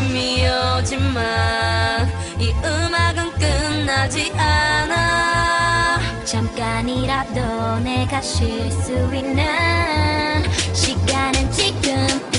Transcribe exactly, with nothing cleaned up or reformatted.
아침이 오지만 이 음악은 끝나지 않아. 잠깐이라도 내가 쉴 수 있는 시간은 지금